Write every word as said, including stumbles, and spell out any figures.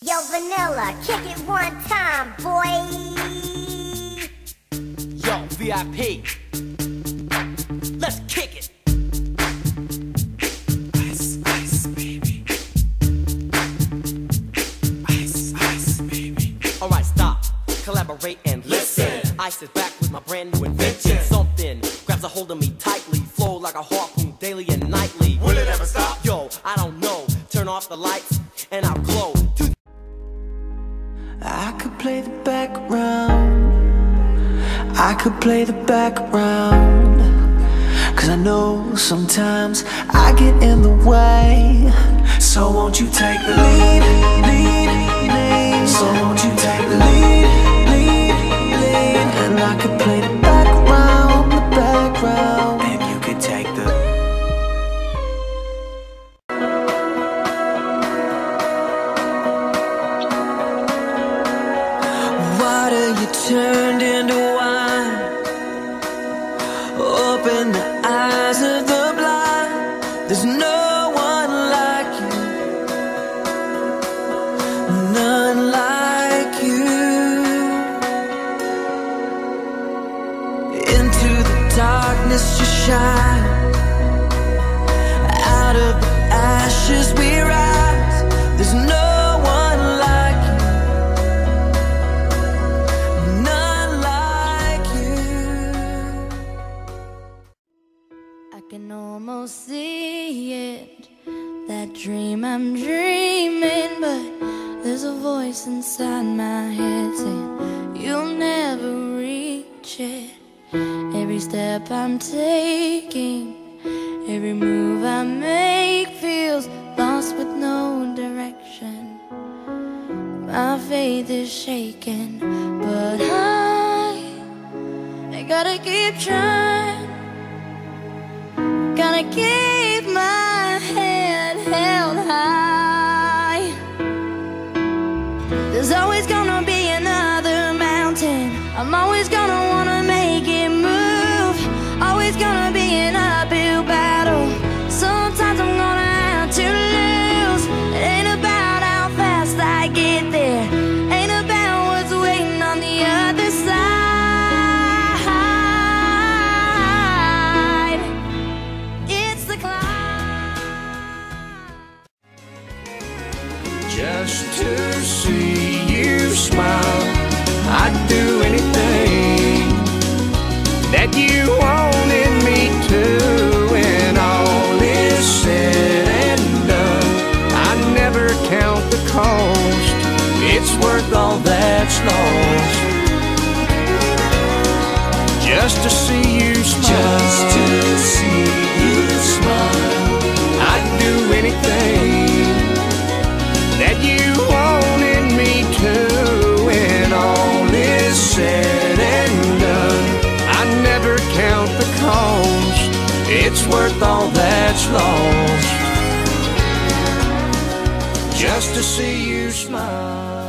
Yo, Vanilla, kick it one time, boy. Yo, V I P, let's kick it. Ice, ice, baby. Ice, ice, baby. Alright, stop, collaborate and listen. Ice is back with my brand new invention. Something grabs a hold of me tightly, flow like a harpoon daily and nightly. Will it ever stop? Yo, I don't know. Turn off the lights and I'll glow. I could play the background, I could play the background, cause I know sometimes I get in the way. So won't you take the lead, lead, lead. So won't you take the lead, lead, lead. And I could play the background, the background, and you could take the water you turned into wine. Open the eyes of the blind. There's no one like you, none like you. Into the darkness you shine. Out of the ashes we rise. There's no I can almost see it, that dream I'm dreaming, but there's a voice inside my head saying you'll never reach it. Every step I'm taking, every move I make feels lost with no direction. My faith is shaking, but I, I gotta keep trying. Gotta keep my head held high. There's always gonna be another mountain. I'm always gonna wanna make it move. Always gonna be an uphill battle. Sometimes I'm gonna have to lose. It ain't about how fast I get there, ain't about what's waiting on the other side. Just to see you smile, I'd do anything that you wanted me to. When all is said and done, I never count the cost. It's worth all that's lost. Just to see you smile, just to see you smile, I'd do anything that you wanted me to. When all is said and done, I never count the cost. It's worth all that's lost. Just to see you smile.